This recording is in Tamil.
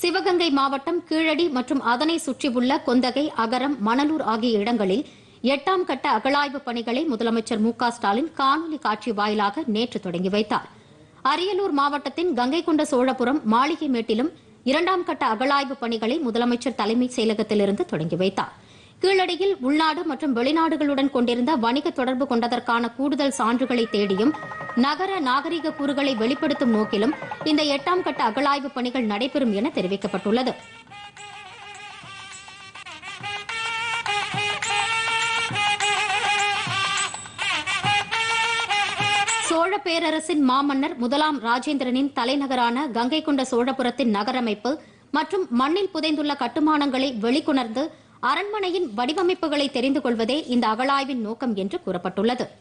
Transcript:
சிவகங்கை மாவட்டம் கீழடி மற்றும் அதனை சுற்றியுள்ள கொந்தகை, அகரம், மணலூர் ஆகிய இடங்களில் 8ஆம் கட்ட அகழாய்வு பணிகளை முதலமைச்சர் மு.க.ஸ்டாலின் காணொலி காட்சி வாயிலாக நேற்று தொடங்கி வைத்தார். அரியலூர் மாவட்டத்தின் கங்கைகொண்ட சோழபுரம், மாளிகைமேட்டிலும் 2ஆம் கட்ட அகழாய்வு பணிகளை முதலமைச்சர் தலைமைச் செயலகத்திலிருந்து தொடங்கி வைத்தார். கீழடியில் உள்நாடு மற்றும் வெளிநாடுகளுடன் கொண்டிருந்த வணிக தொடர்பு கொண்டதற்கான கூடுதல் சான்றுகளை தேடியும் நகர நாகரிக கூறுகளை வெளிப்படுத்தும் நோக்கிலும் இந்த 8ஆம் கட்ட அகழாய்வு பணிகள் நடைபெறும் என தெரிவிக்கப்பட்டுள்ளது. சோழ பேரரசின் மாமன்னர் முதலாம் ராஜேந்திரனின் தலைநகரான கங்கைகொண்ட சோழபுரத்தின் நகரமைப்பு மற்றும் மண்ணில் புதைந்துள்ள கட்டுமானங்களை வெளிக்கொணர்ந்து அரண்மனையின் வடிவமைப்புகளை தெரிந்து கொள்வதே இந்த அகழாய்வின் நோக்கம் என்று கூறப்பட்டுள்ளது.